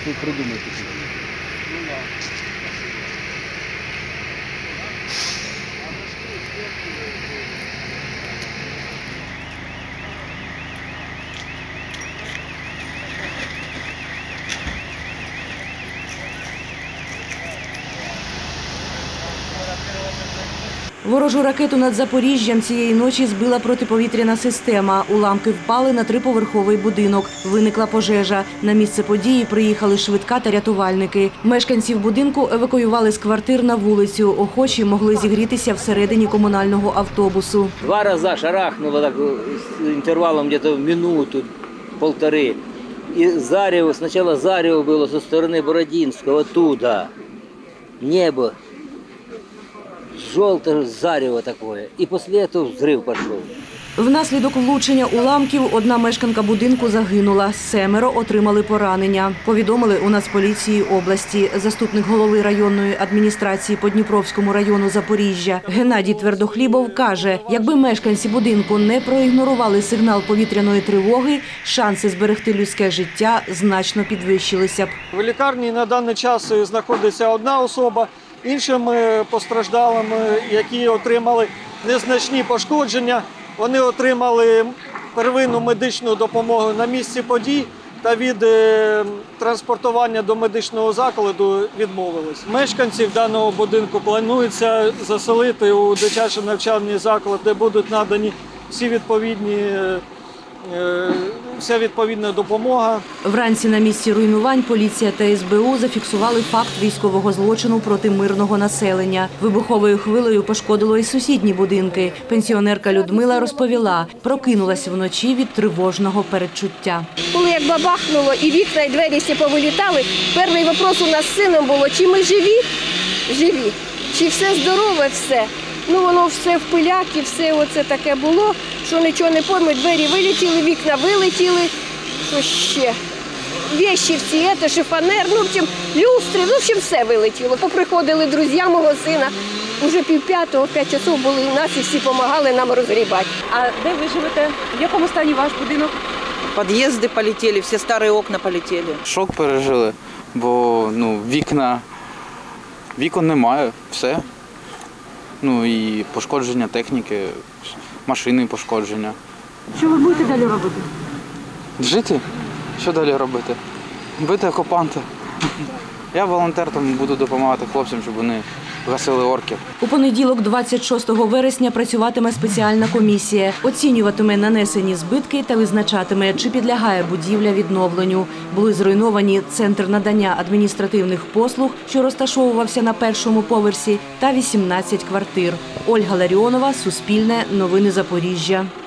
тут придумати. Ворожу ракету над Запоріжжям цієї ночі збила протиповітряна система. Уламки впали на триповерховий будинок. Виникла пожежа. На місце події приїхали швидка та рятувальники. Мешканців будинку евакуювали з квартир на вулицю. Охочі могли зігрітися всередині комунального автобусу. 2 рази шарахнуло так, з інтервалом десь минуту-полтори. І зарево, спочатку зарево було зі сторони Бородинського, оттуда. Небо. Желтое зарево такое. И после этого взрыв пошел. Внаслідок влучення уламків одна мешканка будинку загинула. 7 отримали поранення. Повідомили у Нацполіції області. Заступник голови районної адміністрації по Дніпровському району Запоріжжя Геннадій Твердохлібов каже, якби мешканці будинку не проігнорували сигнал повітряної тривоги, шанси зберегти людське життя значно підвищилися б. В лікарні на даний час знаходиться одна особа. Іншими постраждалими, які отримали незначні пошкодження, вони отримали первинну медичну допомогу на місці подій та від транспортування до медичного закладу відмовились. Мешканців даного будинку планується заселити у дитячий навчальний заклад, де будуть надані вся відповідна допомога. Вранці на місці руйнувань поліція та СБУ зафіксували факт військового злочину проти мирного населення. Вибуховою хвилею пошкодило і сусідні будинки. Пенсіонерка Людмила розповіла, прокинулась вночі від тривожного передчуття. Коли як бабахнуло і вікна, і двері всі повилітали, перший вопрос у нас з сином було, чи ми живі, чи все здорове, все. Воно все в пиляки, все оце таке було, що нічого не поймуть, двері вилетіли, вікна вилетіли, що ще? Вещі всі, шифонер, люстри, все вилетіло. Поприходили друзі мого сина, уже 4:30, 5 часов були у нас і всі допомагали нам розгрібати. А де ви живете? В якому стані ваш будинок? Під'їзди полетіли, всі старі окна полетіли. Шок пережили, бо вікон немає, все. І пошкодження техніки, машини пошкодження. Що ви будете далі робити? Жити? Що далі робити? Бити окупанта. Я волонтер, тому буду допомагати хлопцям, щоб вони гасили орків. У понеділок, 26 вересня, працюватиме спеціальна комісія. Оцінюватиме нанесені збитки та визначатиме, чи підлягає будівля відновленню. Були зруйновані центр надання адміністративних послуг, що розташовувався на 1-му поверсі, та 18 квартир. Ольга Ларіонова, Суспільне, Новини Запоріжжя.